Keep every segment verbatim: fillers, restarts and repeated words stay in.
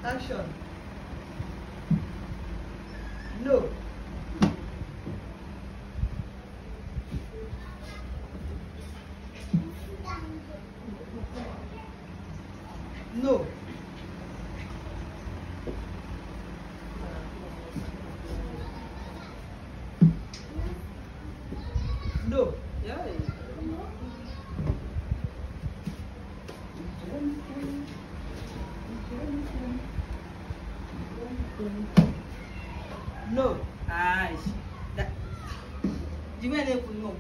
Action. No. No. No. Yeah. No. Ah, that. Do you want to no?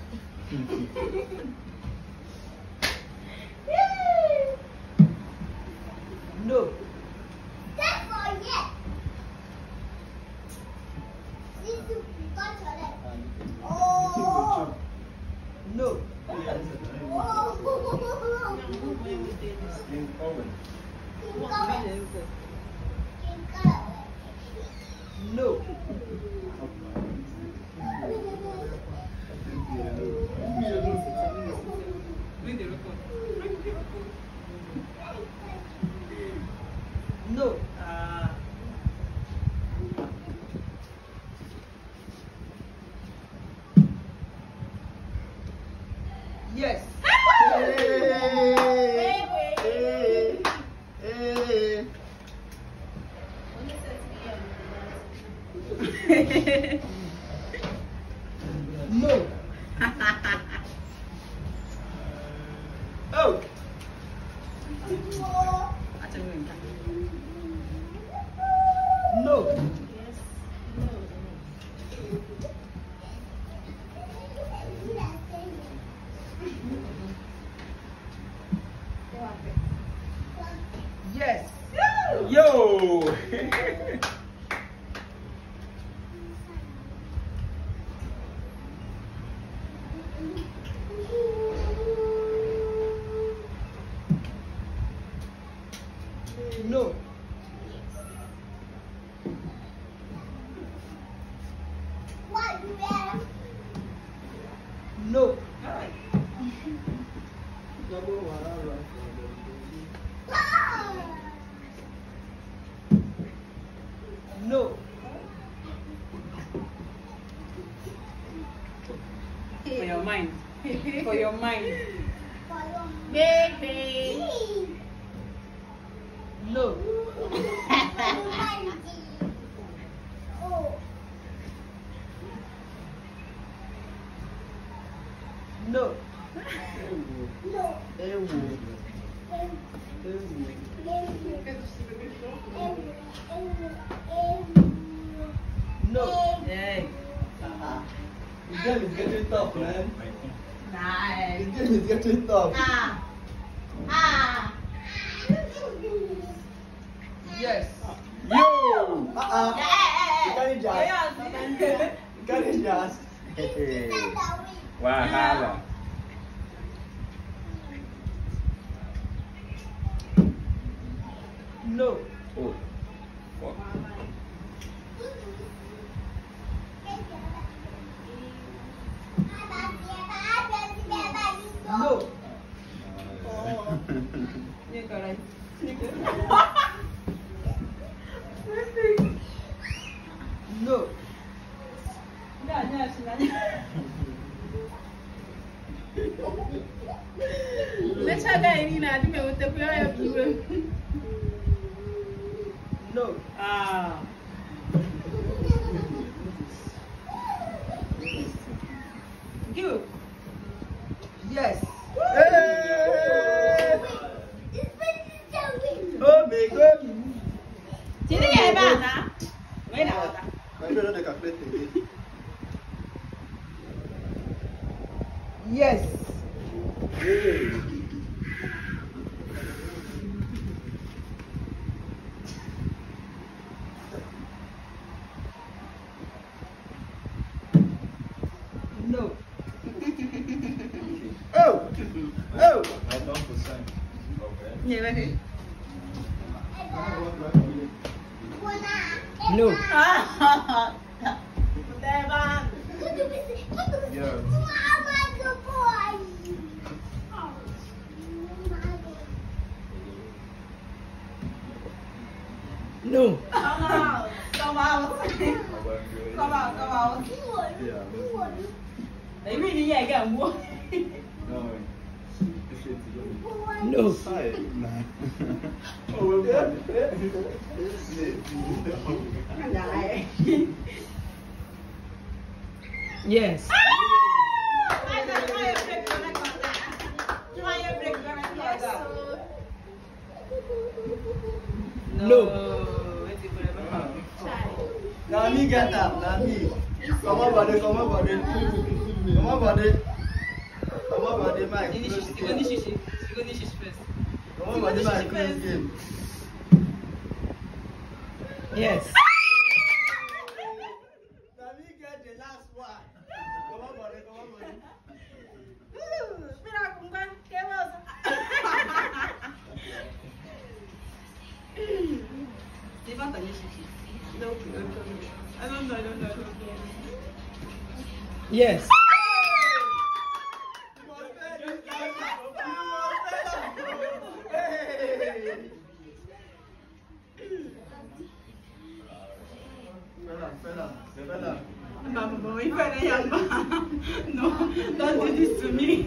No. That's for yes. Oh. No. No. No. Uh, yes. No. Oh. No. Yes. Yes. Yo. No. What you have? No. No. For your mind. For your mind. Baby. No. Oh. No. No. No. Hey. This game is getting tough, man. Nice. This game is getting tough. Ah. Ah. Yes. Yo. Uh-uh. Yeah. You can't just. You can't just. Wahala. No. Oh. Fuck. No. No. No. Ah. You. Yes. Hey. Oh my God. Sini ya bana. Wait now. I don't know the calculator. Yes. Hey. No. Oh. Oh. Như vậy thì. No. Ah. Teban. Yeah. No. Come out. Come out. Come out. Come out. Yeah. They really yeah again. No. No. Hi. Oh, we're good. Yes. No. Now me get up. Now me. Come on, buddy. Come on, buddy. Come on, buddy. Come on, buddy. Mike. You go ni shishi. You go ni shishi first. Come on, buddy. Mike. Close game. Yes. Now me get the last one. Come on, buddy. Come on, buddy. Stephen, can you shishi? No. I don't know. I don't know. I don't know. Yes. Mama, boy, you better young man. No, don't do this to me.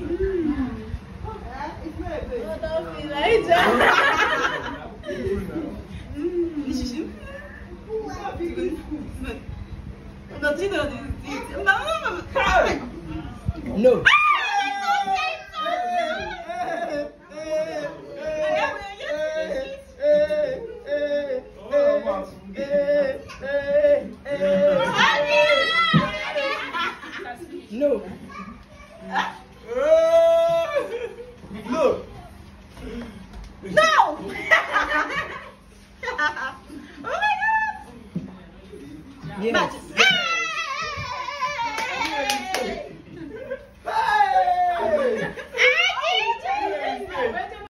Don't feel like that. Nishishi. No, you know this. Mama, No. No. Look. no! Oh my god! Yes.